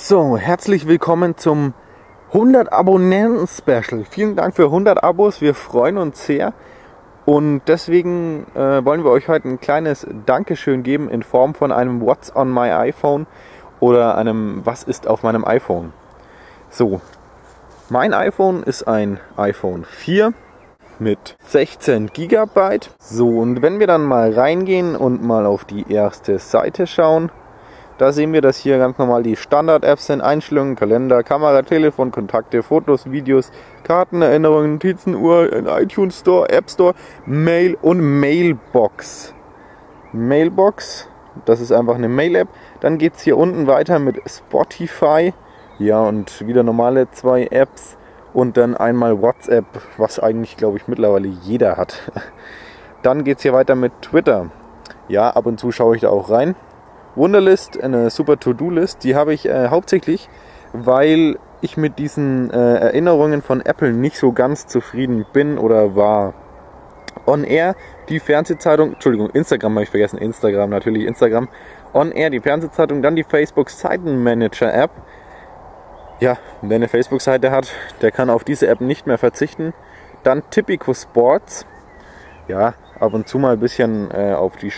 So, herzlich willkommen zum 100 Abonnenten-Special. Vielen Dank für 100 Abos, wir freuen uns sehr. Und deswegen wollen wir euch heute ein kleines Dankeschön geben in Form von einem What's on my iPhone oder einem Was ist auf meinem iPhone. So, mein iPhone ist ein iPhone 4 mit 16 GB. So, und wenn wir dann mal reingehen und mal auf die erste Seite schauen, da sehen wir, dass hier ganz normal die Standard-Apps sind: Einstellungen, Kalender, Kamera, Telefon, Kontakte, Fotos, Videos, Karten, Erinnerungen, Notizen, Uhr, iTunes Store, App Store, Mail und Mailbox. Mailbox, das ist einfach eine Mail-App. Dann geht es hier unten weiter mit Spotify. Ja, und wieder normale 2 Apps. Und dann einmal WhatsApp, was eigentlich, glaube ich, mittlerweile jeder hat. Dann geht es hier weiter mit Twitter. Ja, ab und zu schaue ich da auch rein. Wunderlist, eine super To-Do-List, die habe ich hauptsächlich, weil ich mit diesen Erinnerungen von Apple nicht so ganz zufrieden bin oder war. On Air, die Fernsehzeitung, Entschuldigung, Instagram habe ich vergessen, natürlich Instagram. On Air, die Fernsehzeitung, dann die Facebook-Seitenmanager-App. Ja, wer eine Facebook-Seite hat, der kann auf diese App nicht mehr verzichten. Dann Tipico Sports, ja, ab und zu mal ein bisschen auf die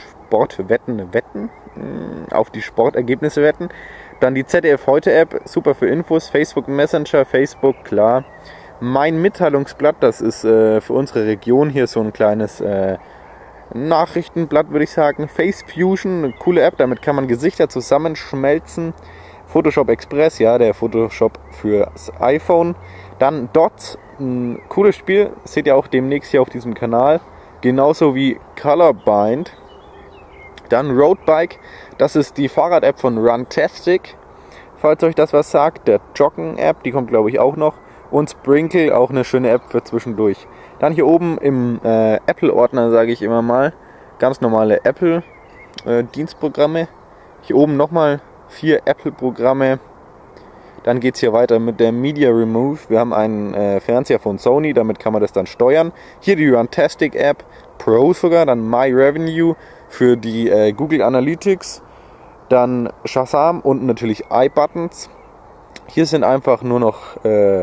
auf die Sportergebnisse wetten. Dann die ZDF Heute App, super für Infos. Facebook Messenger, Facebook, klar. Mein Mitteilungsblatt, das ist für unsere Region hier so ein kleines Nachrichtenblatt, würde ich sagen. Face Fusion, eine coole App, damit kann man Gesichter zusammenschmelzen. Photoshop Express, ja, der Photoshop fürs iPhone. Dann Dots, ein cooles Spiel, seht ihr auch demnächst hier auf diesem Kanal. Genauso wie Colorbind. Dann Roadbike, das ist die Fahrrad-App von Runtastic, falls euch das was sagt. Der Joggen-App, die kommt glaube ich auch noch. Und Sprinkle, auch eine schöne App für zwischendurch. Dann hier oben im Apple-Ordner, sage ich immer mal, ganz normale Apple-Dienstprogramme. Hier oben nochmal 4 Apple-Programme. Dann geht es hier weiter mit der Media Remove. Wir haben einen Fernseher von Sony, damit kann man das dann steuern. Hier die Runtastic App, Pro sogar, dann My Revenue für die Google Analytics, dann Shazam und natürlich iButtons. Hier sind einfach nur noch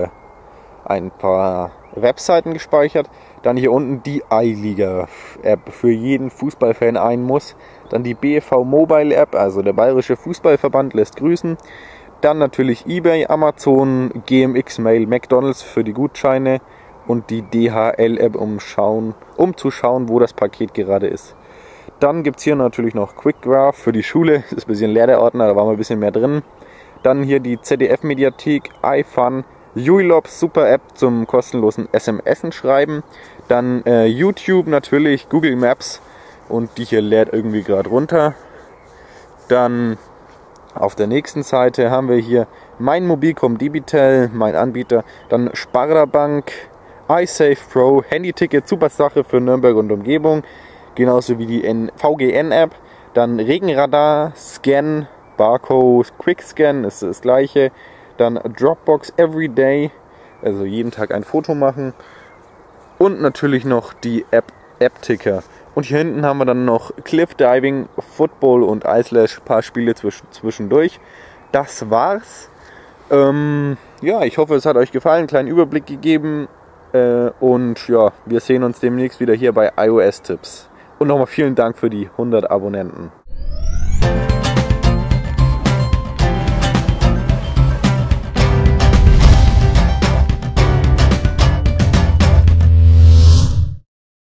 ein paar Webseiten gespeichert. Dann hier unten die iLiga-App, für jeden Fußballfan ein Muss. Dann die BFV Mobile App, also der Bayerische Fußballverband lässt grüßen. Dann natürlich eBay, Amazon, GMX Mail, McDonald's für die Gutscheine und die DHL-App, um zu schauen, wo das Paket gerade ist. Dann gibt es hier natürlich noch QuickGraph für die Schule. Das ist ein bisschen leer der Ordner, da war mal ein bisschen mehr drin. Dann hier die ZDF-Mediathek, iFun, Uilobs, super App zum kostenlosen SMS schreiben. Dann YouTube natürlich, Google Maps und die hier lädt irgendwie gerade runter. Dann auf der nächsten Seite haben wir hier mein Mobilcom Debitel, mein Anbieter. Dann Sparda-Bank, iSafe Pro, Handyticket, super Sache für Nürnberg und Umgebung. Genauso wie die VGN-App. Dann Regenradar, Scan, Barcode, Quickscan ist das gleiche. Dann Dropbox Everyday, also jeden Tag ein Foto machen. Und natürlich noch die App-Ticker. Und hier hinten haben wir dann noch Cliff Diving, Football und Icelash, ein paar Spiele zwischendurch. Das war's. Ja, ich hoffe, es hat euch gefallen, einen kleinen Überblick gegeben. Und ja, wir sehen uns demnächst wieder hier bei iOS Tipps. Und nochmal vielen Dank für die 100 Abonnenten.